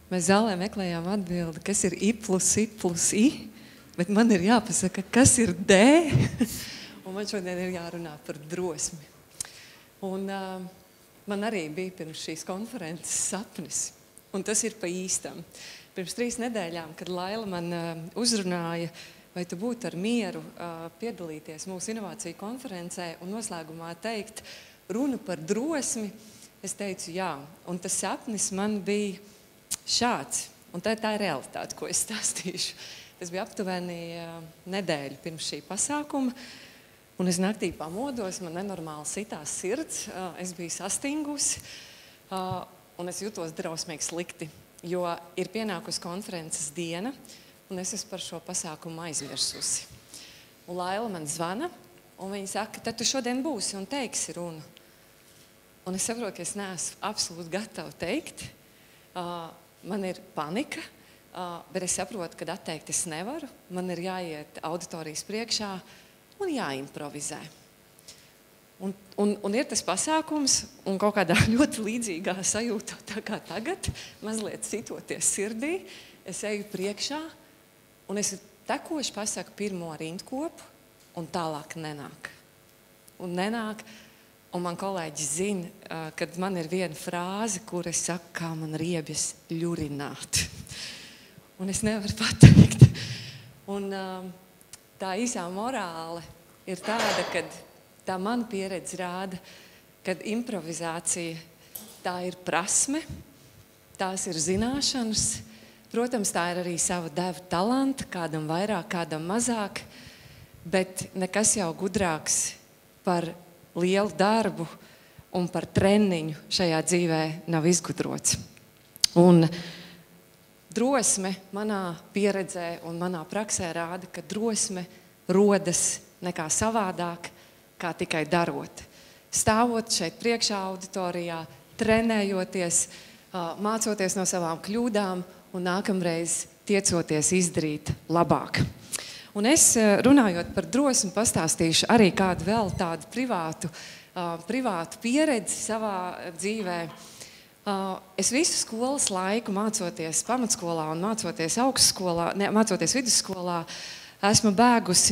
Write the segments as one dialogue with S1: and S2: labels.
S1: Mēs zālē meklējām atbildi, kas ir I plus I plus I, bet man ir jāpasaka, kas ir D, un man šodien ir jārunā par drosmi. Un man arī bija pirms šīs konferences sapnis, un tas ir pa īstam. Pirms 3 nedēļām, kad Laila man uzrunāja, vai tu būtu ar mieru piedalīties mūsu inovāciju konferencē un noslēgumā teikt runu par drosmi, es teicu jā. Un tas sapnis man bija šāds, un tā ir realitāte, ko es stāstīšu. Tas bija aptuveni nedēļu pirms šī pasākuma, un es naktī pamodos, man nenormāli sitās sirds, es biju sastingusi, un es jutos drausmīgi slikti, jo ir pienākusi konferences diena, un es esmu par šo pasākumu aizmirsusi. Un Laila man zvana, un viņa saka, tad tu šodien būsi un teiksi runu. Un es saprotu, ka es neesmu absolūti gatava teikt. Man ir panika, bet es saprotu, ka atteikt es nevaru. Man ir jāiet auditorijas priekšā un jāimprovizē. Un ir tas pasākums, un kaut kādā ļoti līdzīgā sajūtā, tā kā tagad, mazliet sitoties sirdī, es eju priekšā, un es tekoši pasaku pirmo rindkopu, un tālāk nenāk. Un nenāk, un man kolēģis zina, kad man ir viena frāze, kur es saku, kā man riebjas ļurināt. Un es nevaru pateikt. Un tā īsā morāle ir tāda, kad tā mana pieredze rāda, kad improvizācija tā ir prasme, tās ir zināšanas. Protams, tā ir arī sava deva talanta, kādam vairāk, kādam mazāk, bet nekas jau gudrāks par lielu darbu un par treniņu šajā dzīvē nav izgudrots. Un drosme manā pieredzē un manā praksē rāda, ka drosme rodas nekā savādāk, kā tikai darot. Stāvot šeit priekšā auditorijā, trenējoties, mācoties no savām kļūdām un nākamreiz tiecoties izdarīt labāk. Un es, runājot par drosmi, pastāstīšu arī kādu vēl tādu privātu pieredzi savā dzīvē. Es visu skolas laiku mācoties pamatskolā un mācoties vidusskolā, esmu bēgusi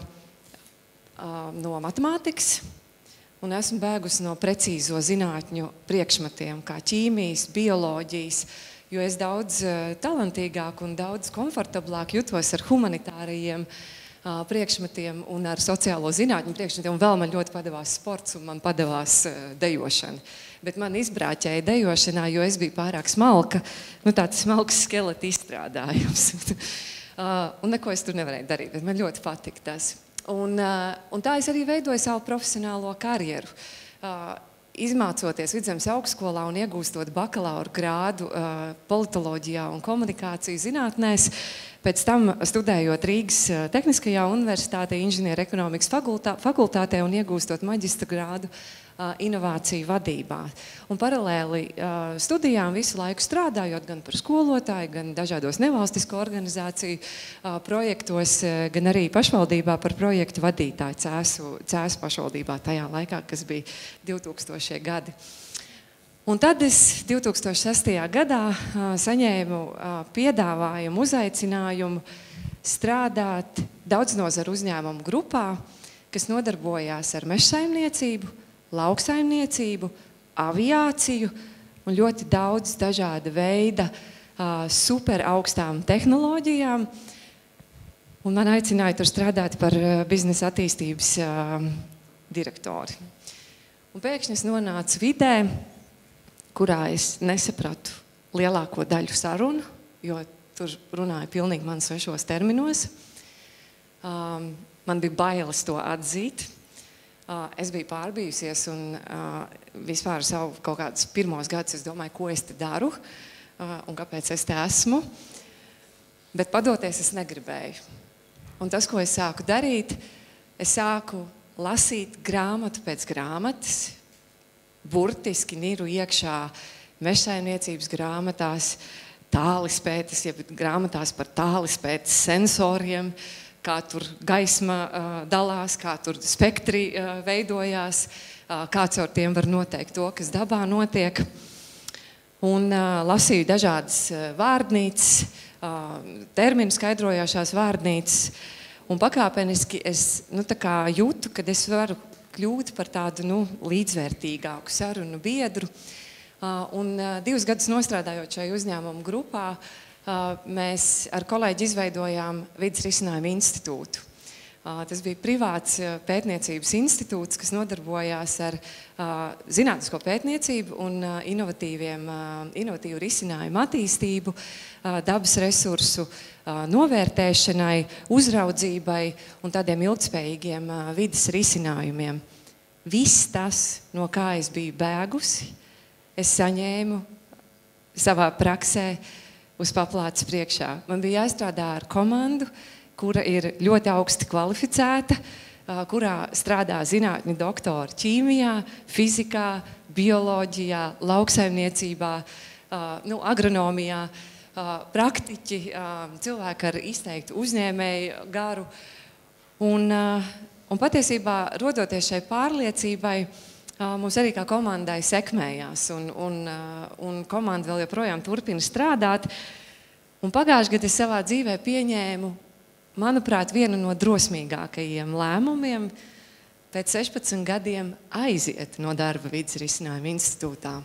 S1: no matemātikas un esmu bēgusi no precīzo zinātņu priekšmetiem, kā ķīmijas, bioloģijas, jo es daudz talantīgāk un daudz komfortablāk jutos ar humanitārajiem priekšmetiem un ar sociālo zinātņu priekšmetiem. Un vēl man ļoti padevās sports un man padevās dejošana. Bet man izbrāķēja dejošanā, jo es biju pārāk smalka, tāds smalks skeleta izstrādājums. Un neko es tur nevarēju darīt, bet man ļoti patika tas. Un tā es arī veidoju savu profesionālo karjeru. Izmācoties Vidzemes augstskolā un iegūstot bakalaura grādu politoloģijā un komunikāciju zinātnēs, pēc tam studējot Rīgas Tehniskajā universitātē, inženieru ekonomikas fakultātē un iegūstot maģistra grādu inovāciju vadībā. Un paralēli studijām visu laiku strādājot gan par skolotāju, gan dažādos nevalstisko organizāciju projektos, gan arī pašvaldībā par projektu vadītāju Cēsu pašvaldībā tajā laikā, kas bija 2000. gadi. Un tad es 2006. gadā saņēmu piedāvājumu, uzaicinājumu strādāt daudznozaru uzņēmumu grupā, kas nodarbojās ar mežsaimniecību, lauksaimniecību, aviāciju un ļoti daudz dažāda veida super augstām tehnoloģijām. Un man aicināja tur strādāt par biznesa attīstības direktori. Un pēkšņi es nonācu vidē, kurā es nesapratu lielāko daļu sarunu, jo tur runāja pilnīgi man svešos terminos. Man bija bailes to atzīt. Es biju pārbijusies un vispār savu kaut kādus pirmos gadus es domāju, ko es te daru un kāpēc es te esmu. Bet padoties es negribēju. Un tas, ko es sāku darīt, es sāku lasīt grāmatu pēc grāmatas, burtiski niru iekšā mežsaimniecības grāmatās, tālispētes, jeb grāmatās par tālispētes sensoriem, kā tur gaisma dalās, kā tur spektri veidojās, kā caur tiem var noteikt to, kas dabā notiek. un lasīju dažādas vārdnīcas, terminu skaidrojošās vārdnīcas, un pakāpeniski es tā kā jūtu, kad es varu kļūt par tādu līdzvērtīgāku sarunu biedru. Un 2 gadus nostrādājot šai uzņēmumu grupā, mēs ar kolēģi izveidojām Vides risinājumu institūtu. Tas bija privāts pētniecības institūts, kas nodarbojās ar zinātnisko pētniecību un inovatīvu risinājumu attīstību, dabas resursu novērtēšanai, uzraudzībai un tādiem ilgtspējīgiem vides risinājumiem. Viss tas, no kā es biju bēgusi, es saņēmu savā praksē uz paplātes priekšā. Man bija jāstrādā ar komandu, kura ir ļoti augsti kvalificēta, kurā strādā zinātņu doktori ķīmijā, fizikā, bioloģijā, lauksaimniecībā, agronomijā, praktiķi, cilvēki ar izteiktu uzņēmēju garu. Un patiesībā, rodoties šai pārliecībai, mums arī kā komandai sekmējās, un komanda vēl joprojām turpina strādāt. Un pagājušajā gadā es savā dzīvē pieņēmu, manuprāt, vienu no drosmīgākajiem lēmumiem pēc 16 gadiem aiziet no darba Vides risinājumu institūtā.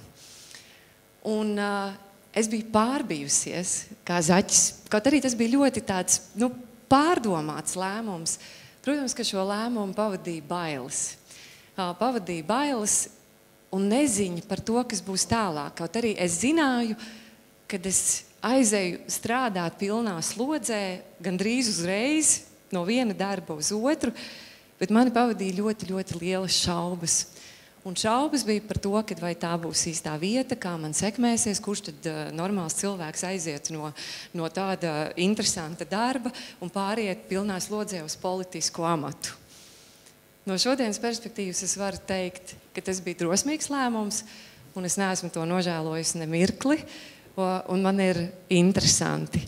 S1: Un es biju pārbijusies kā zaķis, kaut arī tas bija ļoti tāds pārdomāts lēmums. Protams, ka šo lēmumu pavadīja bailes. Pavadīja bailes un neziņa par to, kas būs tālāk. Kaut arī es zināju, kad es aizēju strādāt pilnā slodzē, gandrīz uzreiz, no viena darba uz otru, bet mani pavadīja ļoti, ļoti lielas šaubas. Un šaubas bija par to, kad vai tā būs īstā vieta, kā man sekmēsies, kurš tad normāls cilvēks aiziet no tāda interesanta darba un pāriet pilnā slodzē uz politisku amatu. No šodienas perspektīvas es varu teikt, ka tas bija drosmīgs lēmums, un es neesmu to nožēlojusi ne mirkli, un man ir interesanti,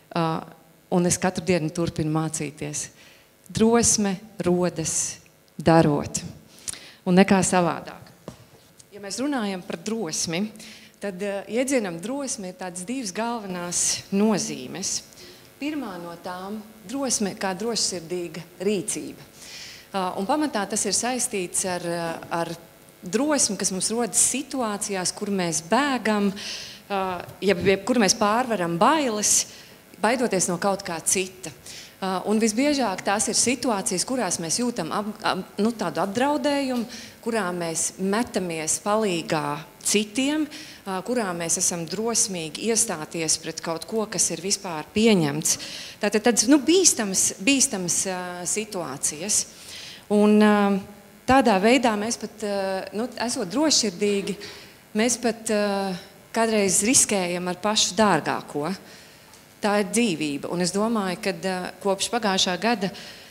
S1: un es katru dienu turpinu mācīties. Drosme rodas darot, un nekā savādāk. Ja mēs runājam par drosmi, tad iedzienam drosmi ir tādas 2 galvenās nozīmes. Pirmā no tām drosme kā drošsirdīga rīcība. Un pamatā tas ir saistīts ar drosmi, kas mums rodas situācijās, kur mēs bēgam, kur mēs pārvaram bailes, baidoties no kaut kā cita. Un visbiežāk tās ir situācijas, kurās mēs jūtam tādu apdraudējumu, kurā mēs metamies palīgā citiem, kurā mēs esam drosmīgi iestāties pret kaut ko, kas ir vispār pieņemts. Tātad tādas bīstamas situācijas. Un tādā veidā mēs pat, esot drošsirdīgi, mēs pat kādreiz riskējam ar pašu dārgāko. Tā ir dzīvība. Un es domāju, ka kopš pagājušā gada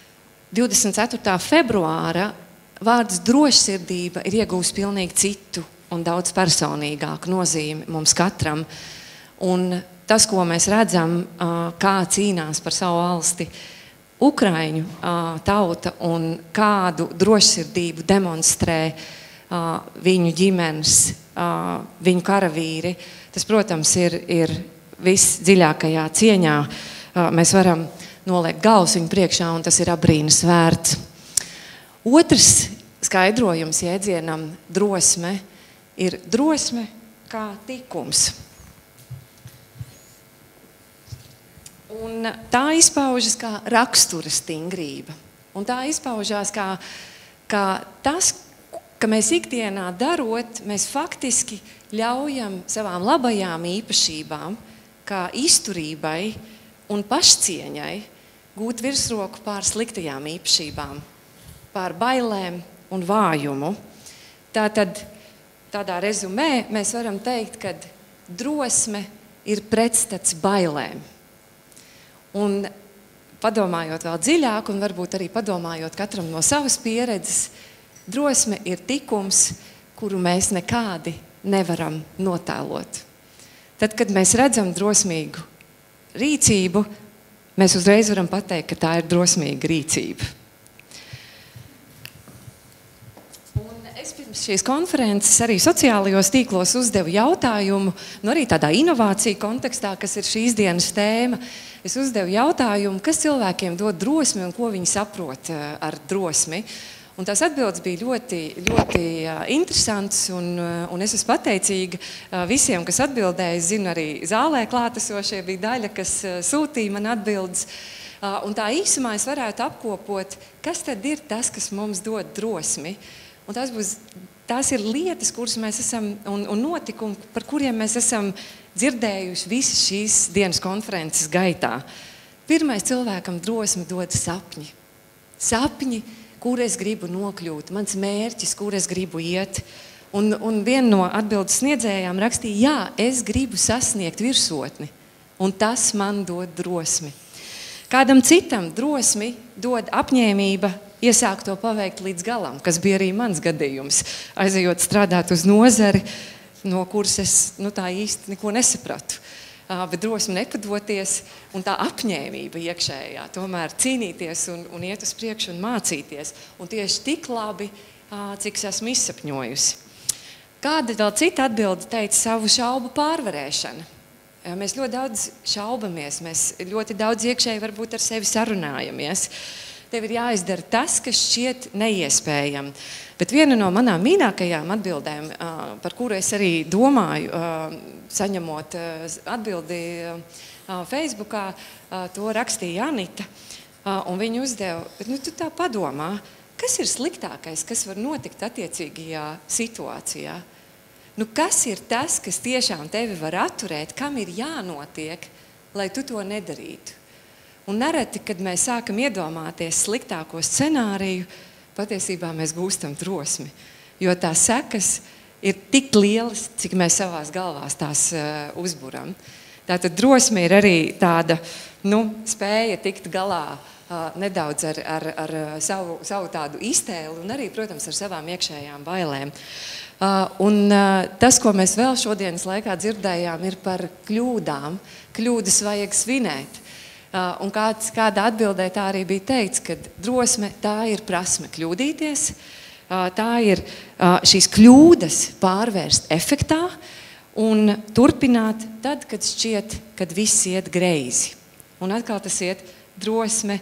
S1: 24. februāra vārds drošsirdība ir iegūst pilnīgi citu un daudz personīgāku nozīmi mums katram. Un tas, ko mēs redzam, kā cīnās par savu valsti Ukraiņu tauta un kādu drošsirdību demonstrē viņu ģimenes, viņu karavīri, tas, protams, ir visdziļākajā cieņā. Mēs varam noliekt galvas viņu priekšā, un tas ir abrīnas vērts. Otrs skaidrojums jēdzienam drosme ir drosme kā tikums. Un tā izpaužas kā rakstura stingrība. Un tā izpaužās kā tas, ka mēs ikdienā darot, mēs faktiski ļaujam savām labajām īpašībām, kā izturībai un pašcieņai, gūt virsroku pār sliktajām īpašībām, pār bailēm un vājumu. Tātad, tādā rezumē mēs varam teikt, ka drosme ir pretstats bailēm. Un padomājot vēl dziļāk, un varbūt arī padomājot katram no savas pieredzes, drosme ir tikums, kuru mēs nekādi nevaram notēlot. Tad, kad mēs redzam drosmīgu rīcību, mēs uzreiz varam pateikt, ka tā ir drosmīga rīcība. Un Es pirms šīs konferences arī sociālajos tīklos uzdevu jautājumu, arī tādā inovāciju kontekstā, kas ir šīs dienas tēma. Es uzdevu jautājumu, kas cilvēkiem dod drosmi un ko viņi saprot ar drosmi. Un tās atbildes bija ļoti interesants, un es esmu pateicīga visiem, kas atbildēja. Es zinu, arī zālē klātesošie bija daļa, kas sūtīja man atbildes. Un tā īsumā es varētu apkopot, kas tad ir tas, kas mums dod drosmi. Un tās ir lietas, kuras mēs esam, un notikumi, par kuriem mēs esam dzirdējuši visas šīs dienas konferences gaitā. Pirmais cilvēkam drosmi dod sapņi. Sapņi, kur es gribu nokļūt, mans mērķis, kur es gribu iet. Un viena no atbildes sniedzējām rakstīja, jā, es gribu sasniegt virsotni, un tas man dod drosmi. Kādam citam drosmi dod apņēmība iesākt to paveikt līdz galam, kas bija arī mans gadījums, aizejot strādāt uz nozari, no kuras es tā īsti neko nesapratu. Bet drosmi nepadoties un tā apņēmība iekšējā, tomēr cīnīties un iet uz priekšu un mācīties. Un tieši tik labi, cik es esmu izsapņojusi. Kāda vēl cita atbilde teica savu šaubu pārvarēšana? Mēs ļoti daudz šaubamies, mēs ļoti daudz iekšēji varbūt ar sevi sarunājamies. Tev ir jāizdara tas, kas šķiet neiespējami. Bet viena no manām mīļākajām atbildēm, par kuru es arī domāju, saņemot atbildi Facebookā, to rakstīja Anita. Un viņa uzdeva, bet tu tā padomā, kas ir sliktākais, kas var notikt attiecīgajā situācijā? Kas ir tas, kas tiešām tevi var atturēt, kam ir jānotiek, lai tu to nedarītu? Un nereti, kad mēs sākam iedomāties sliktāko scenāriju, patiesībā mēs gūstam drosmi. Jo tās sekas ir tik lielas, cik mēs savās galvās tās uzburam. Tātad drosme ir arī tāda spēja tikt galā nedaudz ar savu tādu iztēli un arī, protams, ar savām iekšējām bailēm. Un tas, ko mēs vēl šodienas laikā dzirdējām, ir par kļūdām. Kļūdas vajag svinēt. Un kāda atbildē tā arī bija teikts, ka drosme tā ir prasme kļūdīties, tā ir šīs kļūdas pārvērst efektā un turpināt tad, kad šķiet, kad viss iet greizi. Un atkal tas iet drosme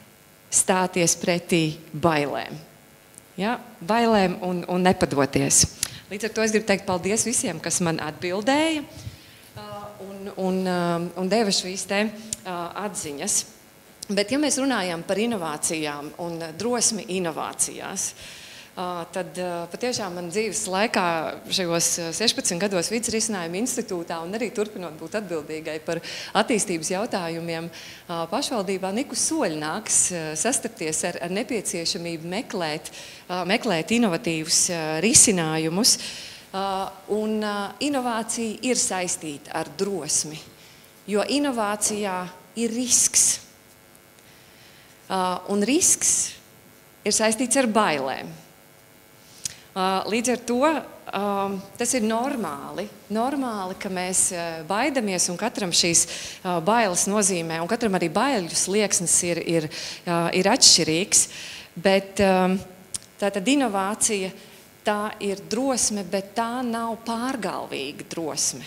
S1: stāties pretī bailēm. Ja? Bailēm un nepadoties. Līdz ar to es gribu teikt paldies visiem, kas man atbildēja un deva šīs te atziņas. Bet, ja mēs runājam par inovācijām un drosmi inovācijās, tad patiešām man dzīves laikā šajos 16 gados Vides risinājuma institūtā un arī turpinot būt atbildīgai par attīstības jautājumiem pašvaldībā, neku soļi nāks sastapties ar nepieciešamību meklēt inovatīvus risinājumus. Un inovācija ir saistīta ar drosmi, jo inovācijā ir risks. Un risks ir saistīts ar bailēm. Līdz ar to tas ir normāli, ka mēs baidamies un katram šīs bailes nozīmē, un katram arī baiļu slieksnis ir atšķirīgs, bet tātad inovācija tā ir drosme, bet tā nav pārgalvīga drosme.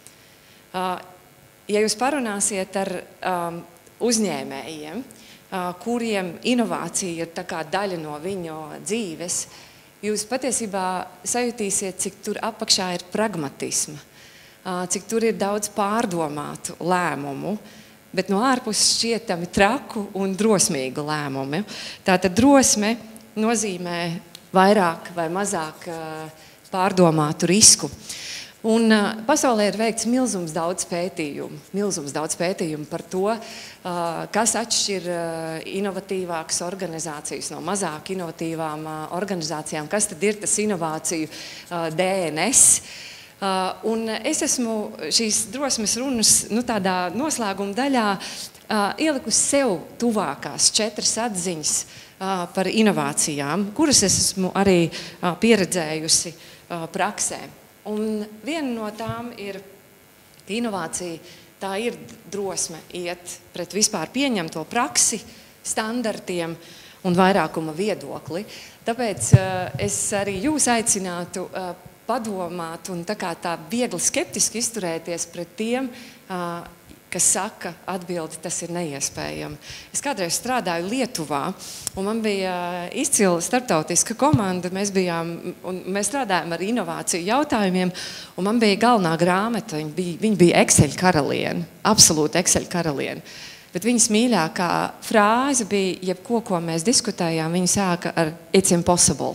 S1: Ja jūs parunāsiet ar uzņēmējiem, kuriem inovācija ir tā kā daļa no viņu dzīves, jūs patiesībā sajutīsiet, cik tur apakšā ir pragmatisma, cik tur ir daudz pārdomātu lēmumu, bet no ārpuses šķietami traku un drosmīgu lēmumu. Tātad drosme nozīmē vairāk vai mazāk pārdomātu risku. Un pasaulē ir veikts milzums daudz pētījumu par to, kas atšķir inovatīvākas organizācijas no mazāk inovatīvām organizācijām, kas tad ir tas inovāciju DNS. Un es esmu šīs drosmes runas tādā noslēguma daļā ielikusi sev tuvākās 4 atziņas par inovācijām, kuras es esmu arī pieredzējusi praksē. Un viena no tām ir, ka inovācija tā ir drosme iet pret vispār pieņemto praksi, standartiem un vairākuma viedokli. Tāpēc es arī jūs aicinātu padomāt un tā viegli skeptiski izturēties pret tiem, kas saka, atbildi, tas ir neiespējami. Es kādreiz strādāju Lietuvā, un man bija izcila starptautiska komanda, mēs strādājām ar inovāciju jautājumiem, un man bija galvenā grāmata, viņa bija Excel karaliene, absolūti Excel karaliene. Bet viņas mīļākā frāze bija, jebko, ko mēs diskutējām, viņa sāka ar "It's impossible".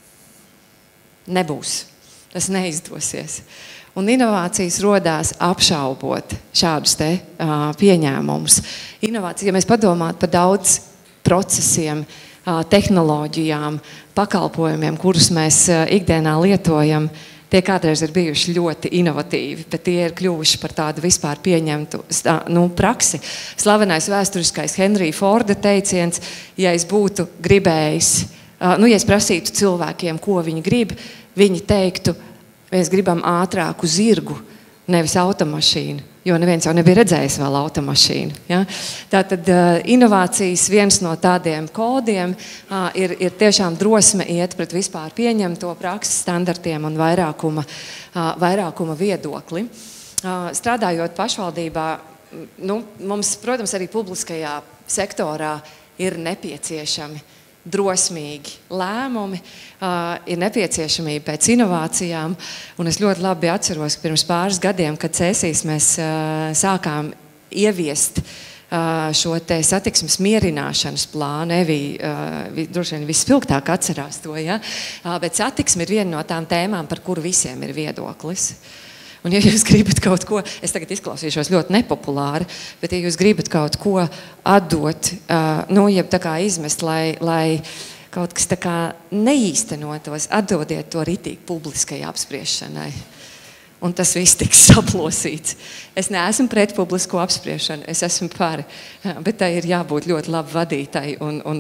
S1: Nebūs. Tas neizdosies. Un inovācijas rodās apšaubot šādus pieņēmumus. Inovācija, ja mēs padomātu par daudz procesiem, tehnoloģijām, pakalpojumiem, kurus mēs ikdienā lietojam, tie kādreiz ir bijuši ļoti inovatīvi, bet tie ir kļuvuši par tādu vispār pieņemtu praksi. Slavenais vēsturiskais Henrija Forda teiciens, ja es būtu gribējis, ja es prasītu cilvēkiem, ko viņi grib, viņi teiktu, mēs gribam ātrāku zirgu, nevis automašīnu, jo neviens jau nebija redzējis vēl automašīnu. Ja? Tātad inovācijas viens no tādiem kodiem ir tiešām drosme iet pret vispār pieņemto prakses standartiem un vairākuma viedokli. Strādājot pašvaldībā, mums, protams, arī publiskajā sektorā ir nepieciešami drosmīgi lēmumi, ir nepieciešamība pēc inovācijām, un es ļoti labi atceros, ka pirms pāris gadiem, kad Cēsīs mēs sākām ieviest šo te satiksmes mierināšanas plānu, droši vien vispilgtāk atcerās to, ja? Bet satiksme ir viena no tām tēmām, par kuru visiem ir viedoklis. Un ja jūs gribat kaut ko, es tagad izklausīšos ļoti nepopulāri, bet ja jūs gribat kaut ko atdot, jeb tā kā izmest, lai kaut kas tā kā neīstenotos, atdodiet to ritīgi publiskai apspriešanai. Un tas viss tiks saplosīts. Es neesmu pret publisko apspriešanu, es esmu par, bet tai ir jābūt ļoti labi vadītai un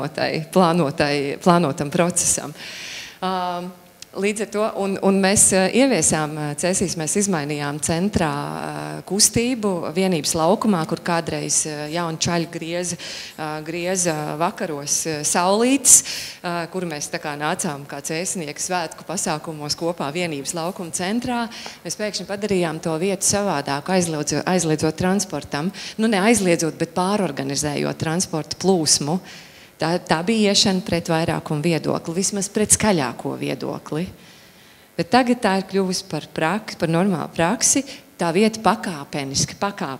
S1: plānotam procesam. Līdz ar to, un mēs ieviesām Cēsīs, mēs izmainījām centrā kustību vienības laukumā, kur kādreiz jauni čaļi grieza vakaros saulītes, kur mēs tā kā nācām kā cēsnieki svētku pasākumos kopā vienības laukuma centrā. Mēs pēkšņi padarījām to vietu savādāku, aizliedzot transportam. Neaizliedzot, bet pārorganizējot transporta plūsmu. Tā bija iešana pret vairākumu viedokli, vismaz pret skaļāko viedokli. Bet tagad tā ir kļuvusi par normālu praksi, tā vieta pakāpeniski,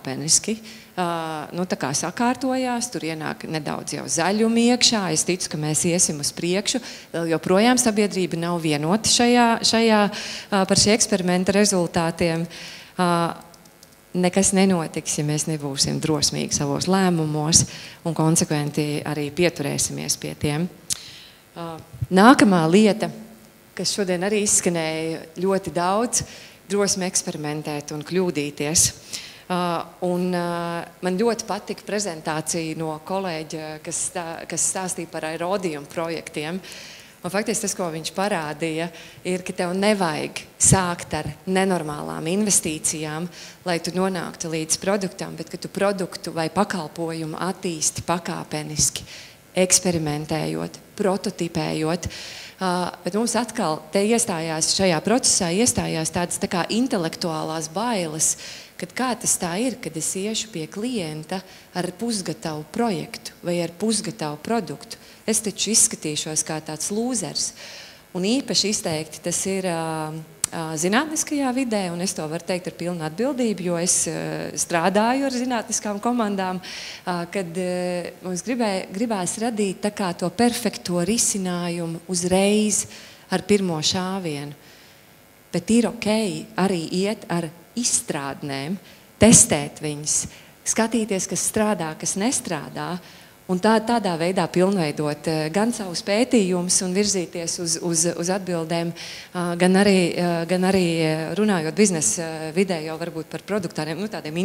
S1: tā kā sakārtojās, tur ienāk nedaudz jau zaļumi iekšā, es ticu, ka mēs iesim uz priekšu, vēl joprojām sabiedrība nav vienota par šī eksperimenta rezultātiem. Nekas nenotiks, ja mēs nebūsim drosmīgi savos lēmumos un konsekventi arī pieturēsimies pie tiem. Nākamā lieta, kas šodien arī izskanēja ļoti daudz, drosme eksperimentēt un kļūdīties. Un man ļoti patika prezentācija no kolēģa, kas stāstīja par aerodījumu projektiem. Un faktiski tas, ko viņš parādīja, ir, ka tev nevajag sākt ar nenormālām investīcijām, lai tu nonāktu līdz produktam, bet ka tu produktu vai pakalpojumu attīsti pakāpeniski, eksperimentējot, prototipējot. Bet mums atkal šajā procesā iestājās tādas tā kā intelektuālās bailes, kad kā tas tā ir, kad es iešu pie klienta ar pusgatavu projektu vai ar pusgatavu produktu. Es taču izskatīšos kā tāds lūzers. Un īpaši izteikti tas ir zinātniskajā vidē, un es to varu teikt ar pilnu atbildību, jo es strādāju ar zinātniskām komandām, kad mums gribās radīt tā kā to perfekto risinājumu uzreiz ar pirmo šāvienu. Bet ir ok arī iet ar izstrādnēm, testēt viņas, skatīties, kas strādā, kas nestrādā, un tādā veidā pilnveidot gan savus pētījumus un virzīties uz atbildēm, gan arī runājot biznesa vidē jau varbūt par produktāriem, tādiem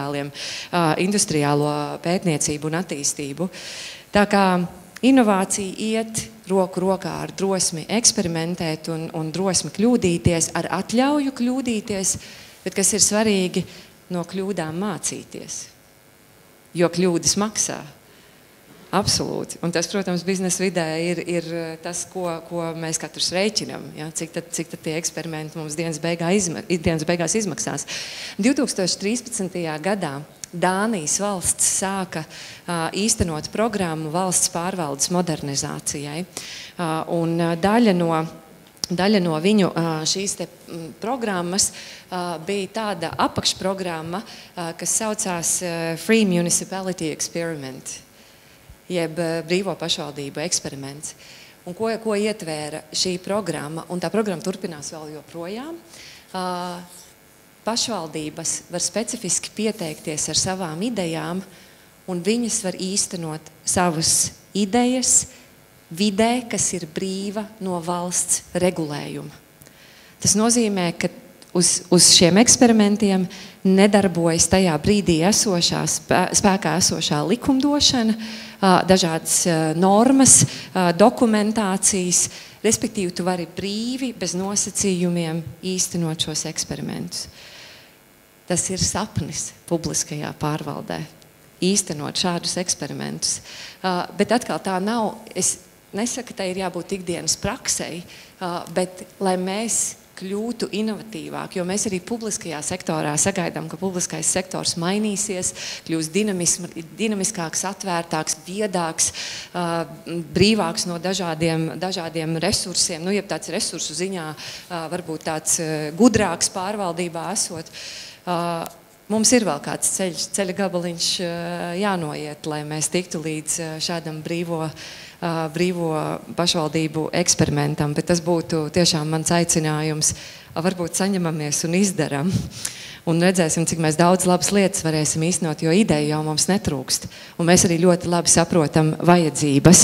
S1: industriālo pētniecību un attīstību. Tā kā inovācija iet roku rokā ar drosmi eksperimentēt un drosmi kļūdīties, ar atļauju kļūdīties, bet kas ir svarīgi, no kļūdām mācīties, jo kļūdas maksā. Absolūti. Un tas, protams, biznesa vidē ir tas, ko mēs katrs rēķinam. Ja? Cik tad tie eksperimenti mums dienas beigās izmaksās. 2013. gadā Dānijas valsts sāka īstenot programmu valsts pārvaldes modernizācijai. Un daļa no viņu šīs te programmas bija tāda apakšprogramma, kas saucās Free Municipality Experiment, jeb brīvo pašvaldību eksperiments. Un ko ietvēra šī programma, un tā programma turpinās vēl joprojām. Pašvaldības var specifiski pieteikties ar savām idejām, un viņas var īstenot savas idejas vidē, kas ir brīva no valsts regulējuma. Tas nozīmē, ka uz šiem eksperimentiem nedarbojas tajā brīdī spēkā esošā likumdošana, dažādas normas, dokumentācijas, respektīvi tu vari brīvi, bez nosacījumiem īstenot šos eksperimentus. Tas ir sapnis publiskajā pārvaldē, īstenot šādus eksperimentus. Bet atkal tā nav, es nesaku, ka tai ir jābūt ikdienas praksei, bet lai mēs kļūtu inovatīvāk, jo mēs arī publiskajā sektorā sagaidām, ka publiskais sektors mainīsies, kļūs dinamiskāks, atvērtāks, viedāks, brīvāks no dažādiem resursiem, nu, jeb tāds resursu ziņā varbūt tāds gudrāks pārvaldībā esot. Mums ir vēl kāds ceļa gabaliņš jānoiet, lai mēs tiktu līdz šādam brīvo pašvaldību eksperimentam, bet tas būtu tiešām mans aicinājums. Varbūt saņemamies un izdaram. Un redzēsim, cik mēs daudz labas lietas varēsim īstenot, jo ideja jau mums netrūkst. Un mēs arī ļoti labi saprotam vajadzības.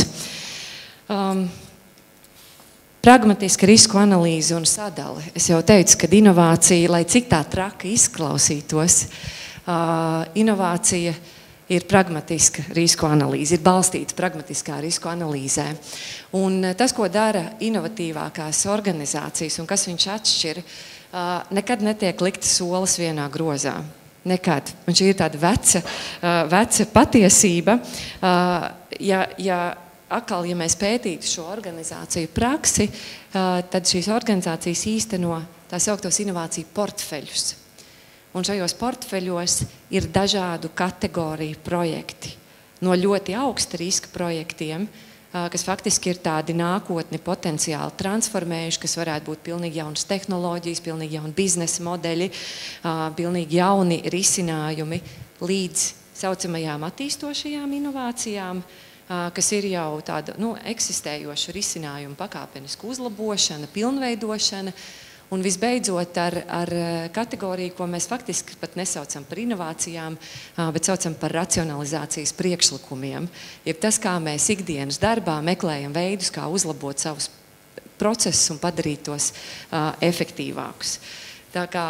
S1: Pragmatiska risku analīze un sadale. Es jau teicu, ka inovācija, lai cik tā traki izklausītos, inovācija ir pragmatiska risku analīze, ir balstīta pragmatiskā risku analīzē. Un tas, ko dara inovatīvākās organizācijas un kas viņš atšķir, nekad netiek likta solis vienā grozā. Nekad. Un šī ir tāda veca patiesība. Atkal, ja mēs pētītu šo organizāciju praksi, tad šīs organizācijas īsteno tā sauktos inovāciju portfeļus. Un šajos portfeļos ir dažādu kategoriju projekti. No ļoti augsta riska projektiem, kas faktiski ir tādi nākotni potenciāli transformējuši, kas varētu būt pilnīgi jaunas tehnoloģijas, pilnīgi jauni biznesa modeļi, pilnīgi jauni risinājumi, līdz saucamajām attīstošajām inovācijām, kas ir jau tāda eksistējoša risinājuma pakāpenisku uzlabošana, pilnveidošana, un visbeidzot ar kategoriju, ko mēs faktiski pat nesaucam par inovācijām, bet saucam par racionalizācijas priekšlikumiem. Jeb tas, kā mēs ikdienas darbā meklējam veidus, kā uzlabot savus procesus un padarīt tos efektīvākus. Tā kā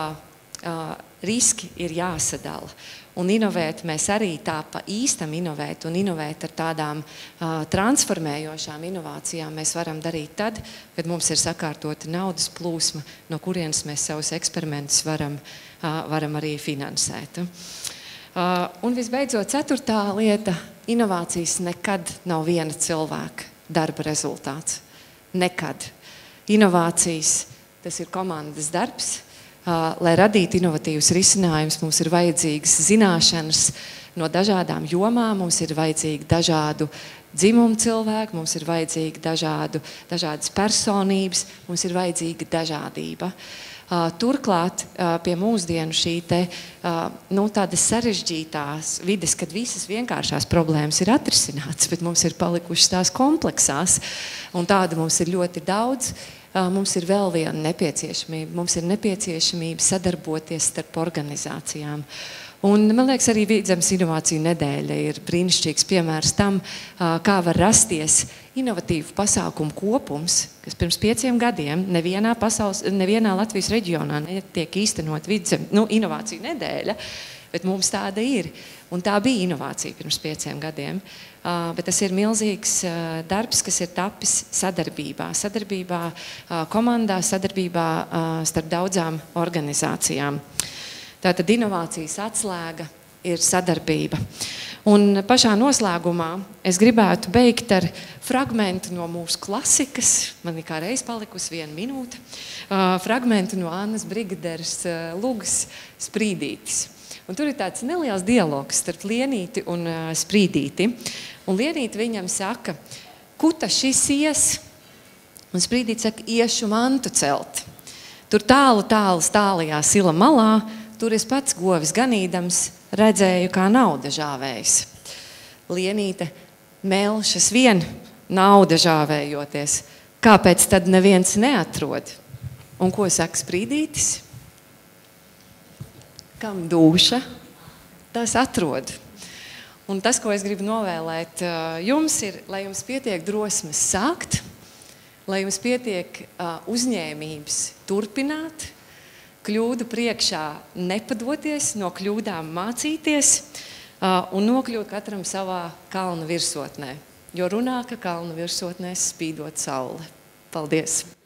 S1: riski ir jāsadala. Un inovēt mēs arī tā pa īstam inovēt un inovēt ar tādām transformējošām inovācijām mēs varam darīt tad, kad mums ir sakārtota naudas plūsma, no kurienes mēs savus eksperimentus varam arī finansēt. Un visbeidzot, ceturtā lieta, inovācijas nekad nav viena cilvēka darba rezultāts. Nekad. Inovācijas, tas ir komandas darbs. Lai radītu inovatīvus risinājumus, mums ir vajadzīgas zināšanas no dažādām jomām, mums ir vajadzīgi dažādu dzimumu cilvēku, mums ir vajadzīgi dažādas personības, mums ir vajadzīga dažādība. Turklāt pie mūsdienu šī tādas sarežģītās vides, kad visas vienkāršās problēmas ir atrisinātas, bet mums ir palikušas tās kompleksās, un tāda mums ir ļoti daudz. Mums ir vēl viena nepieciešamība. Mums ir nepieciešamība sadarboties starp organizācijām. Un, man liekas, arī Vidzemes inovāciju nedēļa ir brīnišķīgs piemērs tam, kā var rasties inovatīvu pasākumu kopums, kas pirms 5 gadiem nevienā Latvijas reģionā netiek īstenot inovāciju nedēļa, bet mums tāda ir. Un tā bija inovācija pirms 5 gadiem. Bet tas ir milzīgs darbs, kas ir tapis sadarbībā, komandā, sadarbībā starp daudzām organizācijām. Tātad inovācijas atslēga ir sadarbība. Un pašā noslēgumā es gribētu beigt ar fragmentu no mūsu klasikas, man ir kā reiz palikusi 1 minūte, fragmentu no Annas Brigaderes lugas Sprīdītis. Un tur ir tāds neliels dialogs starp Lienīti un Sprīdīti. Un Lienīti viņam saka, kuta šis ies? Un Sprīdīti saka, iešu mantu celt. Tur tālu stālajā sila malā, tur es pats govis ganīdams redzēju, kā nauda žāvējas. Lienīte melšas vien nauda žāvējoties. Kāpēc tad neviens neatrod? Un ko saka Sprīdītis? Kam dūša, tas atrod. Un tas, ko es gribu novēlēt jums, ir, lai jums pietiek drosmes sākt, lai jums pietiek uzņēmības turpināt, kļūdu priekšā nepadoties, no kļūdām mācīties un nokļūt katram savā kalna virsotnē. Jo runā, ka kalna virsotnēs spīdot saule. Paldies!